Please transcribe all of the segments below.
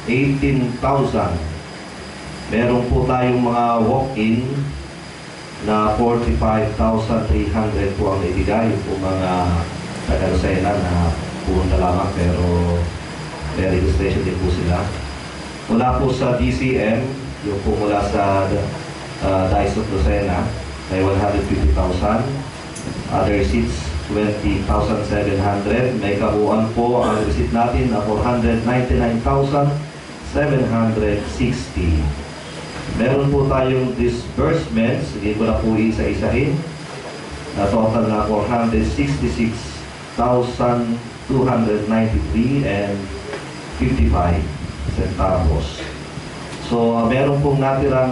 18,000. Meron po tayong mga walk-in na 45,300 po ang ibigay po mga taga-Lucena na pumunta lamang pero may registration din po sila. Mula po sa DCM, yung po mula sa Dice of Lucena, may 150,000. Other seats, 20,700. May kabuuan po ang receipt natin na 499,760. Meron po tayong disbursements, hindi ko na po isa-isahin, na total na 466,293 and 55 centavos. So, meron pong natirang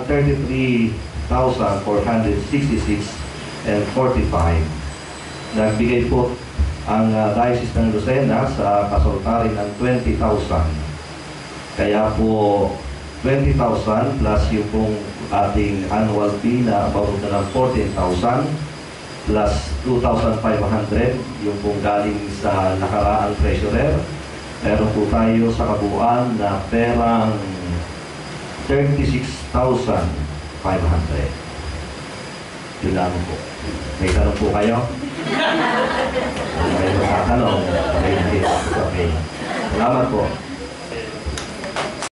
33,466 and 45. Nagbigay po ang Diocese ng Lucena sa kasultarin ng 20,000. Kaya po 20,000 plus yung pong ating annual fee na about na ng 14,000 plus 2,500 yung pong galing sa nakaraang treasurer. Meron po tayo sa kabuuan na perang 36,500. Yun lang po. May tanong po kayo? May tatanong. Okay. Salamat po.